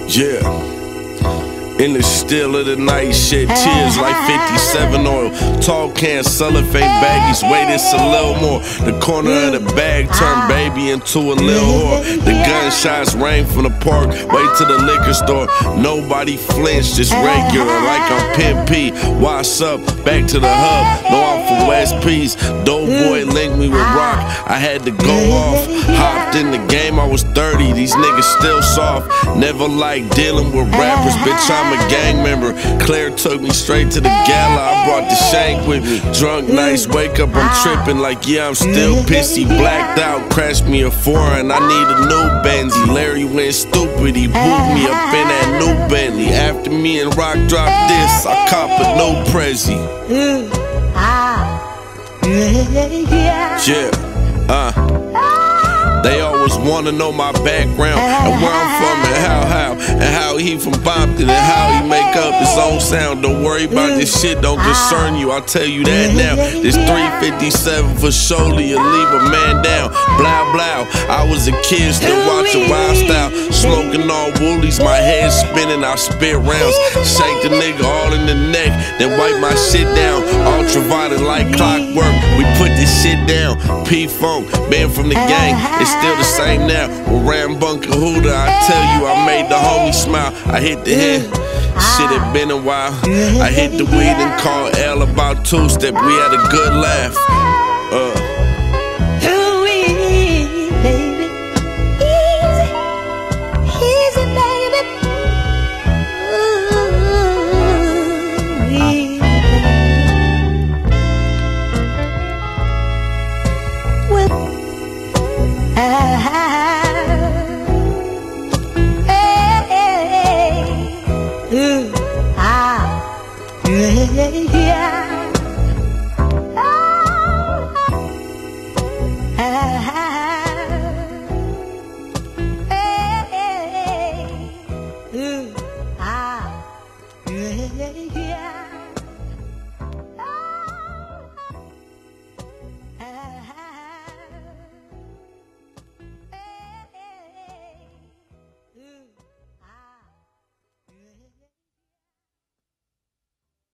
Yeah. In the still of the night, shit tears like 57 oil. Tall can, cellophane baggies, wait, it's a little more. The corner of the bag turned baby into a little whore. The gunshots rang from the park, way to the liquor store. Nobody flinched, it's regular like I'm Pimp P. What's up? Back to the hub. No, I'm from West Peace. Doughboy linked me with Rock. I had to go off. Hopped in the game, I was 30. These niggas still soft. Never liked dealing with rappers, bitch. I'm a gang member. Claire took me straight to the gala. I brought the shank with me. Drunk nights, wake up, I'm tripping like yeah, I'm still pissy. Blacked out, crashed me a foreign. I need a new Benzie. Larry went stupid, he booed me up in that new Bentley. After me and Rock dropped this, I cop a new Prezi. Yeah, they always wanna know my background and where I'm from and how he from Bompton and how he make up his own sound. Don't worry about this shit, don't concern you, I'll tell you that now. This 357 for surely you'll leave a man down. Blah blah, I was a kid still watching Wild Style, smoking all woolies, my head spinning, I spit rounds, shake the nigga all in the neck, then wipe my shit down. Ultraviolet like clockwork, we put this shit down. P-Funk, band from the gang, it's still the same now. With Rambunk and Huda, I tell you, I made the homie smile. I hit the head, shit had been a while. I hit the weed and called L about two-step. We had a good laugh. Yeah.